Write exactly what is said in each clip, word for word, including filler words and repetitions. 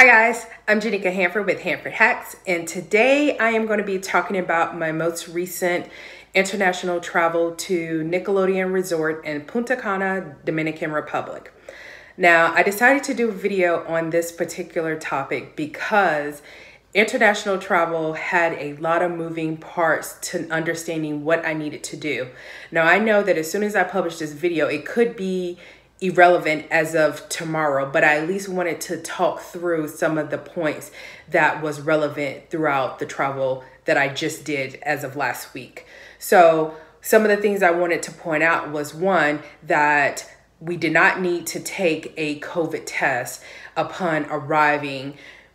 Hi guys, I'm Janika Hanford with HandfordHacks, and today I am going to be talking about my most recent international travel to Nickelodeon Resort in Punta Cana, Dominican Republic. Now, I decided to do a video on this particular topic because international travel had a lot of moving parts to understanding what I needed to do. Now, I know that as soon as I publish this video, it could be irrelevant as of tomorrow, but I at least wanted to talk through some of the points that was relevant throughout the travel that I just did as of last week. So some of the things I wanted to point out was, one, that we did not need to take a COVID test upon arriving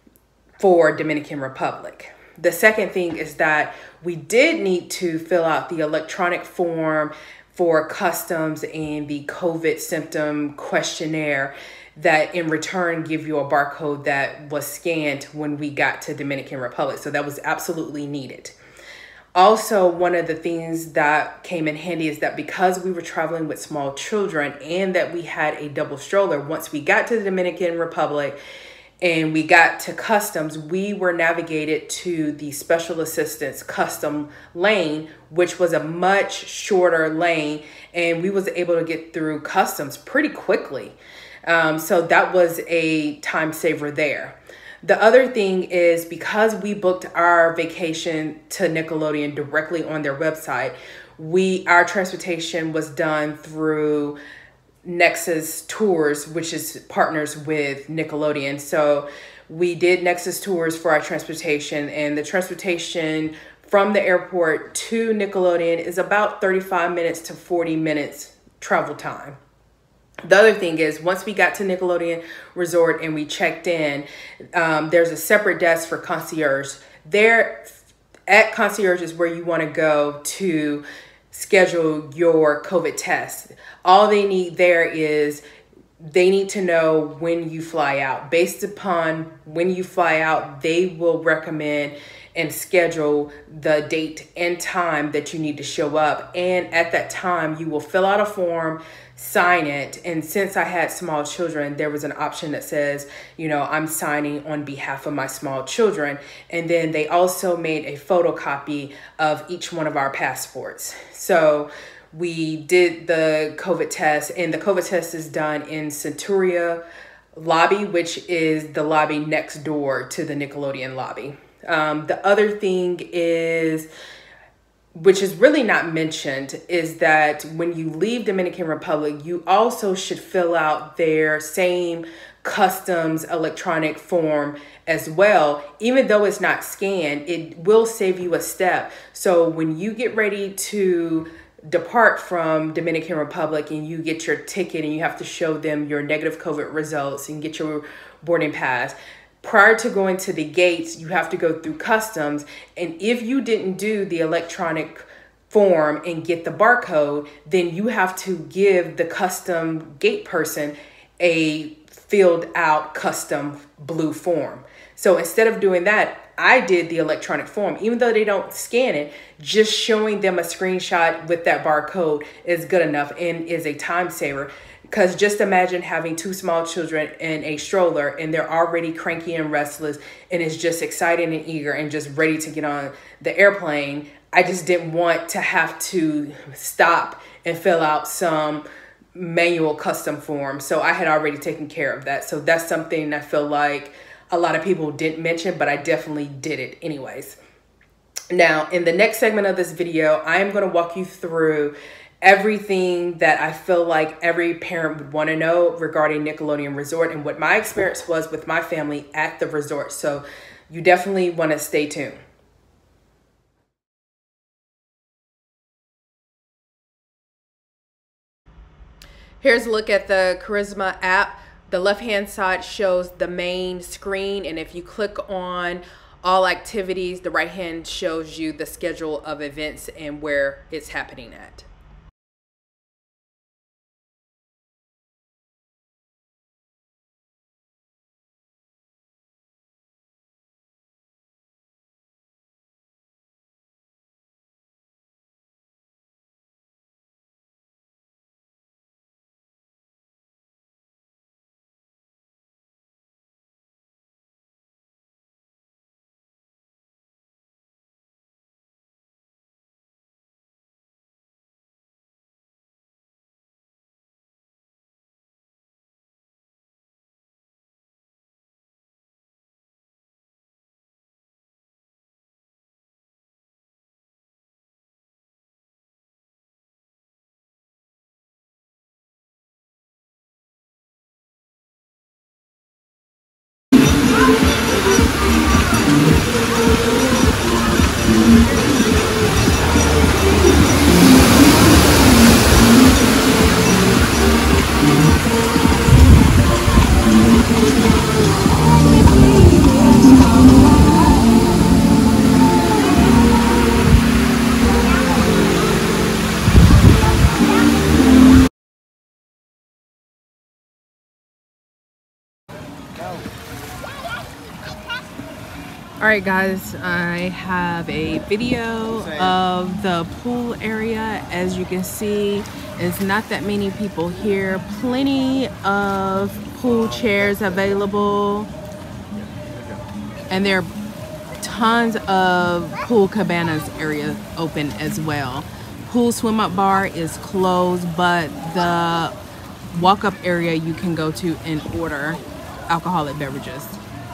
for Dominican Republic. The second thing is that we did need to fill out the electronic form for customs and the COVID symptom questionnaire that in return give you a barcode that was scanned when we got to Dominican Republic. So that was absolutely needed. Also, one of the things that came in handy is that because we were traveling with small children and that we had a double stroller, once we got to the Dominican Republic and we got to customs, we were navigated to the special assistance custom lane, which was a much shorter lane, and we was able to get through customs pretty quickly. Um, so that was a time saver there. The other thing is, because we booked our vacation to Nickelodeon directly on their website, we our transportation was done through Nexus Tours, which is partners with Nickelodeon. So we did Nexus Tours for our transportation, and the transportation from the airport to Nickelodeon is about thirty-five minutes to forty minutes travel time. The other thing is, once we got to Nickelodeon Resort and we checked in, um, there's a separate desk for concierge. There at concierge is where you want to go to schedule your COVID test. All they need there is they need to know when you fly out. Based upon when you fly out, they will recommend and schedule the date and time that you need to show up. And at that time, you will fill out a form, sign it. And since I had small children, there was an option that says, you know, I'm signing on behalf of my small children. And then they also made a photocopy of each one of our passports. So we did the COVID test, and the COVID test is done in Centuria lobby, which is the lobby next door to the Nickelodeon lobby. Um, the other thing is, which is really not mentioned, is that when you leave Dominican Republic, you also should fill out their same customs electronic form as well. Even though it's not scanned, it will save you a step. So when you get ready to depart from Dominican Republic and you get your ticket and you have to show them your negative COVID results and get your boarding pass, prior to going to the gates, you have to go through customs. And if you didn't do the electronic form and get the barcode, then you have to give the custom gate person a filled out custom blue form. So instead of doing that, I did the electronic form. Even though they don't scan it, just showing them a screenshot with that barcode is good enough and is a time saver. Because just imagine having two small children in a stroller and they're already cranky and restless and is just excited and eager and just ready to get on the airplane. I just didn't want to have to stop and fill out some manual custom form. So I had already taken care of that. So that's something I feel like a lot of people didn't mention, but I definitely did it anyways. Now, in the next segment of this video, I am going to walk you through everything that I feel like every parent would want to know regarding Nickelodeon Resort and what my experience was with my family at the resort. So you definitely want to stay tuned. Here's a look at the Karisma app. The left-hand side shows the main screen, and if you click on all activities, the right hand shows you the schedule of events and where it's happening at. All right, guys, I have a video of the pool area. As you can see, it's not that many people here. Plenty of pool chairs available, and there are tons of pool cabanas area open as well. Pool swim up bar is closed, but the walk up area you can go to and order alcoholic beverages.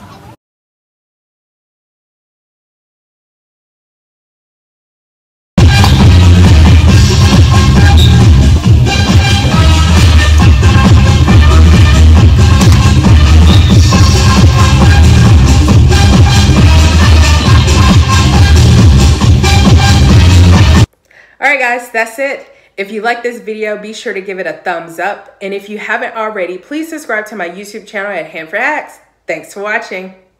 Alright guys, that's it. If you like this video, be sure to give it a thumbs up. And if you haven't already, please subscribe to my YouTube channel at HandfordHacks. Thanks for watching.